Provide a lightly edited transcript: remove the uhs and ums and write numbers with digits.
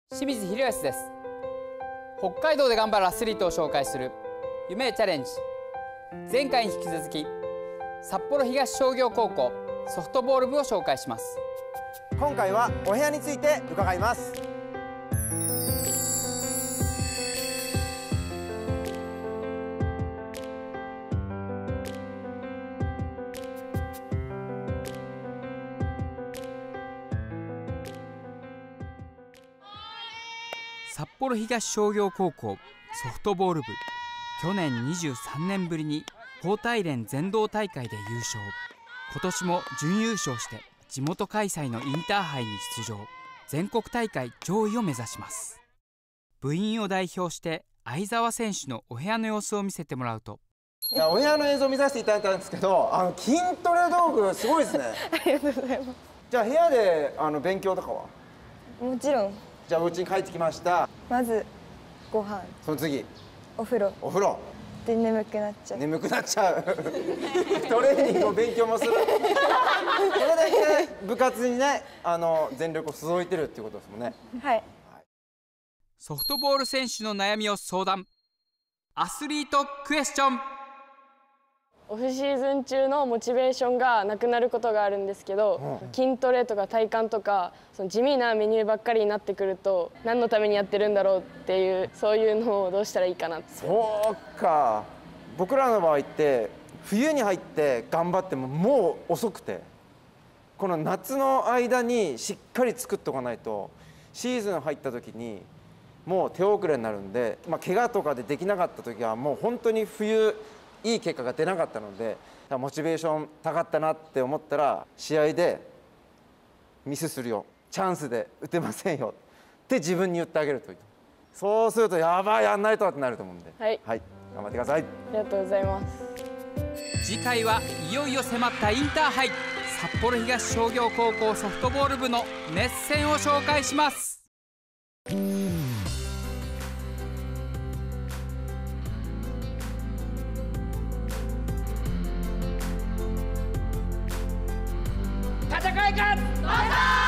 清水宏康です。北海道で頑張るアスリートを紹介する夢へチャレンジ。前回に引き続き札幌東商業高校ソフトボール部を紹介します。 今回はお部屋について伺います。 札幌東商業高校ソフトボール部、去年23年ぶりに高体連全道大会で優勝。今年も準優勝して地元開催のインターハイに出場、全国大会上位を目指します。部員を代表して相澤選手のお部屋の様子を見せてもらうと、 お部屋の映像を見させていただいたんですけど、筋トレ道具すごいですね。 ありがとうございます。 じゃあ部屋で勉強とかは？ もちろん。 じゃあお家に帰ってきました。 まずご飯。 その次お風呂。 お風呂で眠くなっちゃう。 眠くなっちゃう。トレーニングも勉強もする。それだけ部活にね全力を注いでるっていうことですもんね。 はい。 ソフトボール選手の悩みを相談。アスリートクエスチョン。 オフシーズン中のモチベーションがなくなることがあるんですけど、筋トレとか体幹とかその地味なメニューばっかりになってくると、何のためにやってるんだろうっていう、そういうのをどうしたらいいかなって。 そうか、僕らの場合って冬に入って頑張ってももう遅くて、この夏の間にしっかり作っておかないとシーズン入った時にもう手遅れになるんで、怪我とかでできなかった時はもう本当に冬いい結果が出なかったので、モチベーション高かったなって思ったら、試合でミスするよ、チャンスで打てませんよって自分に言ってあげるという。そうするとやばい、やんないとってなると思うんで、 はい、 はい、頑張ってください。 ありがとうございます。 次回はいよいよ迫ったインターハイ、札幌東商業高校ソフトボール部の熱戦を紹介します。戦い勝つ！